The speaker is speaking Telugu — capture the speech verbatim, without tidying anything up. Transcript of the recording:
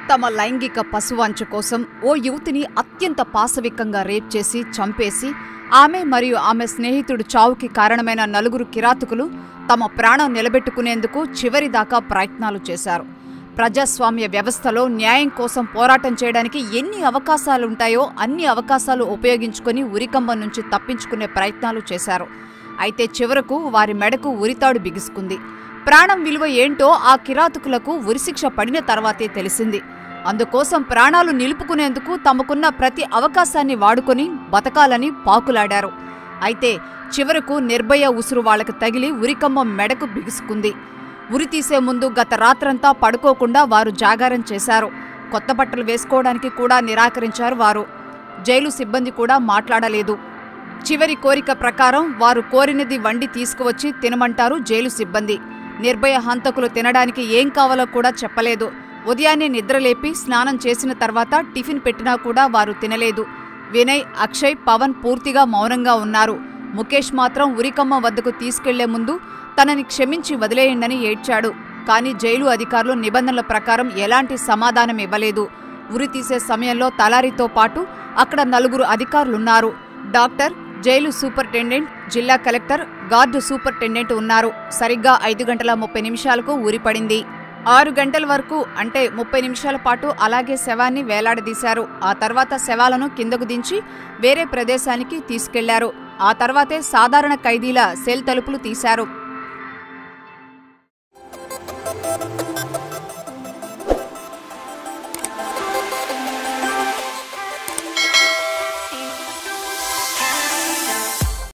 తమ లైంగిక పశువాంఛ కోసం ఓ యువతిని అత్యంత పాశవికంగా రేప్ చేసి చంపేసి ఆమె మరియు ఆమె స్నేహితుడు చావుకి కారణమైన నలుగురు కిరాతకులు తమ ప్రాణం నిలబెట్టుకునేందుకు చివరిదాకా ప్రయత్నాలు చేశారు. ప్రజాస్వామ్య వ్యవస్థలో న్యాయం కోసం పోరాటం చేయడానికి ఎన్ని అవకాశాలుంటాయో అన్ని అవకాశాలు ఉపయోగించుకుని ఉరికంబం నుంచి తప్పించుకునే ప్రయత్నాలు చేశారు. అయితే చివరకు వారి మెడకు ఉరితాడు బిగుసుకుంది. ప్రాణం విలువ ఏంటో ఆ కిరాతకులకు ఉరిశిక్ష పడిన తర్వాతే తెలిసింది. అందుకోసం ప్రాణాలు నిలుపుకునేందుకు తమకున్న ప్రతి అవకాశాన్ని వాడుకొని బతకాలని పాకులాడారు. అయితే చివరకు నిర్భయ ఉసురు వాళ్లకు తగిలి ఉరికంబం మెడకు బిగుసుకుంది. ఉరి తీసే ముందు గత రాత్రంతా పడుకోకుండా వారు జాగారం చేశారు. కొత్త బట్టలు వేసుకోవడానికి కూడా నిరాకరించారు వారు. జైలు సిబ్బంది కూడా మాట్లాడలేదు. చివరి కోరిక ప్రకారం వారు కోరినది వండి తీసుకువచ్చి తినమంటారు జైలు సిబ్బంది. నిర్భయ హంతకులు తినడానికి ఏం కావాలో కూడా చెప్పలేదు. ఉదయాన్నే నిద్రలేపి స్నానం చేసిన తర్వాత టిఫిన్ పెట్టినా కూడా వారు తినలేదు. వినయ్, అక్షయ్, పవన్ పూర్తిగా మౌనంగా ఉన్నారు. ముఖేష్ మాత్రం ఉరికమ్మ వద్దకు తీసుకెళ్లే ముందు తనని క్షమించి వదిలేయండని ఏడ్చాడు. కానీ జైలు అధికారులు నిబంధనల ప్రకారం ఎలాంటి సమాధానం ఇవ్వలేదు. ఉరి తీసే సమయంలో తలారితో పాటు అక్కడ నలుగురు అధికారులున్నారు. డాక్టర్, జైలు సూపరింటెండెంట్, జిల్లా కలెక్టర్, గార్డు సూపరింటెండెంట్ ఉన్నారు. సరిగ్గా ఐదు గంటల ముప్పై నిమిషాలకు ఉరి పడింది. ఆరు గంటల వరకు అంటే ముప్పై నిమిషాల పాటు అలాగే శవాన్ని వేలాడదీశారు. ఆ తర్వాత శవాలను కిందకు దించి వేరే ప్రదేశానికి తీసుకెళ్లారు. ఆ తర్వాతే సాధారణ ఖైదీల సెల్ తలుపులు తీశారు.